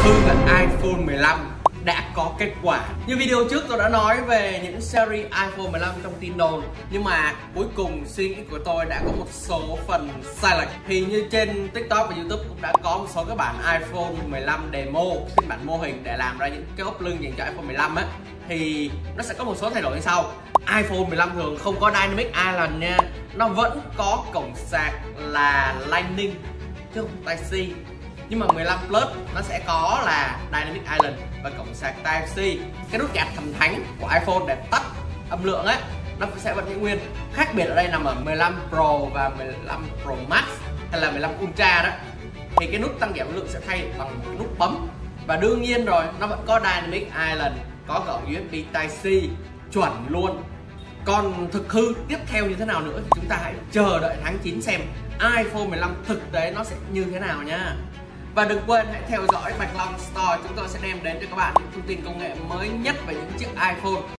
hư là iPhone 15 đã có kết quả. Như video trước tôi đã nói về những series iPhone 15 trong tin đồn, nhưng mà cuối cùng suy nghĩ của tôi đã có một số phần sai lệch. Thì như trên TikTok và YouTube cũng đã có một số các bản iPhone 15 demo, phiên bản mô hình để làm ra những cái ốp lưng dành cho iPhone 15 á, thì nó sẽ có một số thay đổi như sau. iPhone 15 thường không có Dynamic Island nha, nó vẫn có cổng sạc là Lightning chứ không Type-C. Nhưng mà 15 Plus nó sẽ có là Dynamic Island và cổng sạc Type-C. Cái nút gạt thần thánh của iPhone để tắt âm lượng á, nó sẽ vẫn giữ nguyên. Khác biệt ở đây nằm ở 15 Pro và 15 Pro Max hay là 15 Ultra đó, thì cái nút tăng giảm âm lượng sẽ thay bằng nút bấm. Và đương nhiên rồi, nó vẫn có Dynamic Island, có cổng USB Type-C chuẩn luôn. Còn thực hư tiếp theo như thế nào nữa thì chúng ta hãy chờ đợi tháng 9 xem iPhone 15 thực tế nó sẽ như thế nào nha. Và đừng quên hãy theo dõi Bạch Long Store, chúng tôi sẽ đem đến cho các bạn những thông tin công nghệ mới nhất về những chiếc iPhone.